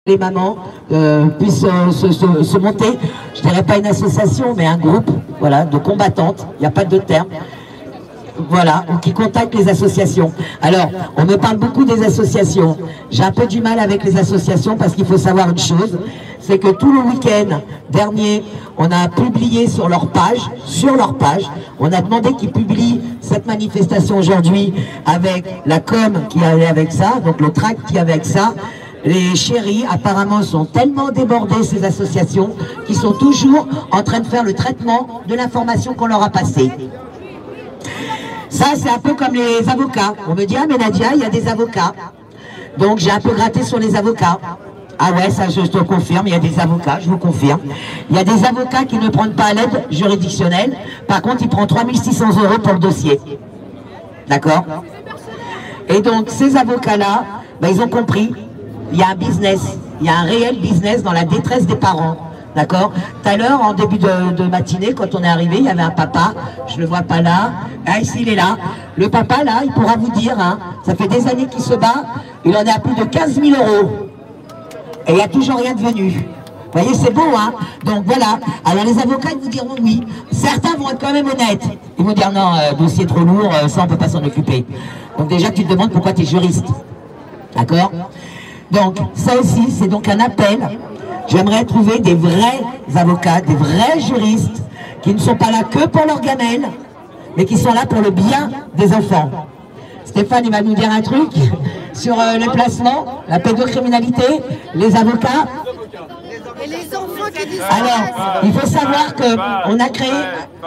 les mamans puissent se monter, je dirais pas une association, mais un groupe, voilà, de combattantes, il n'y a pas d'autre terme, voilà, ou qui contactent les associations. Alors, on me parle beaucoup des associations. J'ai un peu du mal avec les associations parce qu'il faut savoir une chose, c'est que tout le week-end dernier, on a publié sur leur page, on a demandé qu'ils publient cette manifestation aujourd'hui avec la com qui allait avec ça, donc le tract qui avait avec ça. Les chéris, apparemment, sont tellement débordés, ces associations, qu'ils sont toujours en train de faire le traitement de l'information qu'on leur a passée. Ça, c'est un peu comme les avocats. On me dit, ah mais Nadia, il y a des avocats. Donc j'ai un peu gratté sur les avocats. Ah ouais, ça je te confirme, il y a des avocats, je vous confirme. Il y a des avocats qui ne prennent pas l'aide juridictionnelle. Par contre, ils prennent 3 600 € pour le dossier. D'accord? Et donc, ces avocats-là, ben, ils ont compris, il y a un business, il y a un réel business dans la détresse des parents. D'accord? Tout à l'heure, en début de matinée, quand on est arrivé, il y avait un papa, je le vois pas là, ah ici il est là. Le papa là, il pourra vous dire, hein, ça fait des années qu'il se bat, il en est à plus de 15 000 €. Et il n'y a toujours rien de venu. Vous voyez, c'est beau, hein? Donc voilà. Alors les avocats, ils vous diront oui. Certains vont être quand même honnêtes. Ils vont dire non, dossier trop lourd, ça on peut pas s'en occuper. Donc déjà, tu te demandes pourquoi tu es juriste. D'accord? Donc ça aussi, c'est donc un appel. J'aimerais trouver des vrais avocats, des vrais juristes, qui ne sont pas là que pour leur gamelle, mais qui sont là pour le bien des enfants. Stéphane, il va nous dire un truc sur les placements, la pédocriminalité, les avocats. Et les enfants qui disent... Alors, il faut savoir qu'on a créé...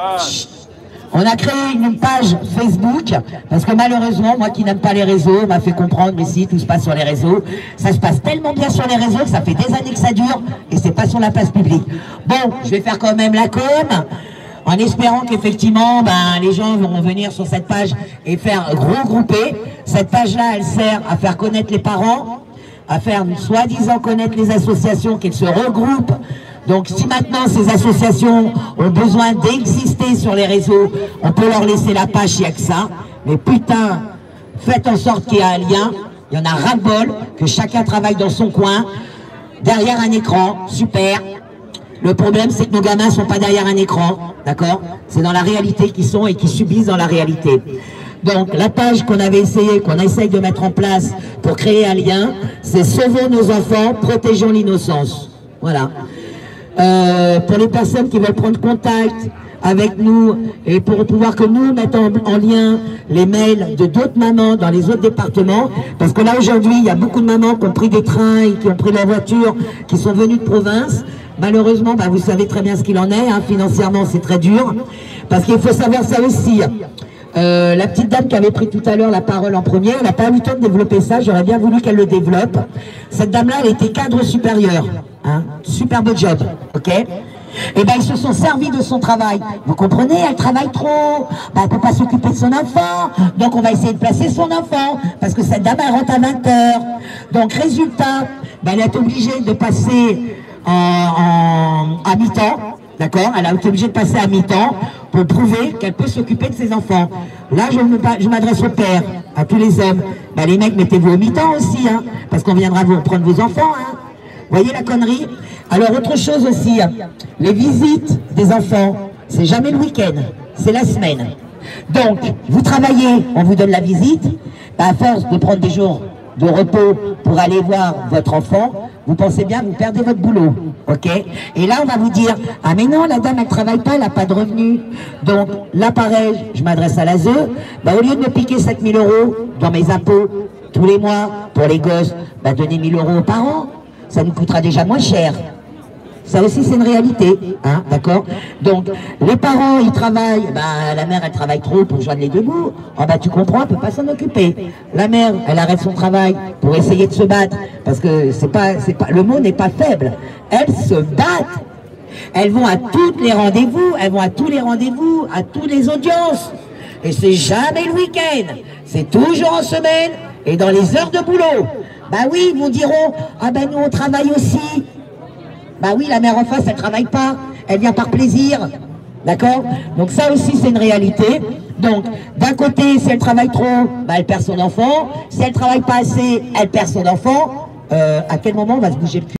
On a créé une page Facebook, parce que malheureusement, moi qui n'aime pas les réseaux, on m'a fait comprendre, mais si, tout se passe sur les réseaux. Ça se passe tellement bien sur les réseaux que ça fait des années que ça dure, et c'est pas sur la place publique. Bon, je vais faire quand même la com, en espérant qu'effectivement, ben, les gens vont venir sur cette page et faire regrouper. Cette page-là, elle sert à faire connaître les parents, à faire soi-disant connaître les associations qui se regroupent. Donc si maintenant ces associations ont besoin d'exister sur les réseaux, on peut leur laisser la page, il n'y a que ça. Mais putain, faites en sorte qu'il y ait un lien. Il y en a ras-le-bol, que chacun travaille dans son coin, derrière un écran, super. Le problème, c'est que nos gamins ne sont pas derrière un écran, d'accord? C'est dans la réalité qu'ils sont et qu'ils subissent dans la réalité. Donc la page qu'on avait essayé, qu'on essaye de mettre en place pour créer un lien, c'est Sauvons nos enfants, protégeons l'innocence. Voilà. Pour les personnes qui veulent prendre contact avec nous et pour pouvoir que nous mettons en lien les mails de d'autres mamans dans les autres départements, parce que là aujourd'hui il y a beaucoup de mamans qui ont pris des trains et qui ont pris la voiture, qui sont venues de province. Malheureusement, bah, vous savez très bien ce qu'il en est, hein, financièrement c'est très dur, parce qu'il faut savoir ça aussi. La petite dame qui avait pris tout à l'heure la parole en premier, elle n'a pas eu le temps de développer ça, j'aurais bien voulu qu'elle le développe. Cette dame-là, elle était cadre supérieur, hein, superbe job, ok? Et ben ils se sont servis de son travail. Vous comprenez, elle travaille trop, ben, elle ne peut pas s'occuper de son enfant, donc on va essayer de placer son enfant, parce que cette dame, elle rentre à 20 h. Donc résultat, ben, elle est obligée de passer à mi-temps. D'accord? Elle a été obligée de passer à mi-temps pour prouver qu'elle peut s'occuper de ses enfants. Là, je m'adresse aux pères, à tous les hommes. Ben, les mecs, mettez-vous au mi-temps aussi, hein, parce qu'on viendra vous prendre vos enfants. Hein. Voyez la connerie? Alors, autre chose aussi, les visites des enfants, c'est jamais le week-end, c'est la semaine. Donc, vous travaillez, on vous donne la visite, ben, à force de prendre des jours de repos pour aller voir votre enfant, vous pensez bien, vous perdez votre boulot, ok? Et là, on va vous dire, ah mais non, la dame, elle travaille pas, elle n'a pas de revenus. Donc, là, pareil, je m'adresse à l'ASE, bah, au lieu de me piquer 7 000 € dans mes impôts, tous les mois, pour les gosses, bah, donnez 1 000 € aux parents, ça nous coûtera déjà moins cher. Ça aussi, c'est une réalité, hein, d'accord? Donc, les parents, ils travaillent, bah, la mère, elle travaille trop pour joindre les deux bouts. Oh, bah, tu comprends, elle peut pas s'en occuper. La mère, elle arrête son travail pour essayer de se battre, parce que le mot n'est pas faible. Elles se battent. Elles vont à tous les rendez-vous, elles vont à tous les rendez-vous, à toutes les audiences. Et c'est jamais le week-end. C'est toujours en semaine et dans les heures de boulot. Bah oui, ils vous diront, ah ben nous, on travaille aussi. Bah oui, la mère en face, elle travaille pas, elle vient par plaisir, d'accord? Donc ça aussi, c'est une réalité. Donc, d'un côté, si elle travaille trop, bah, elle perd son enfant. Si elle travaille pas assez, elle perd son enfant. À quel moment on va se bouger le cul?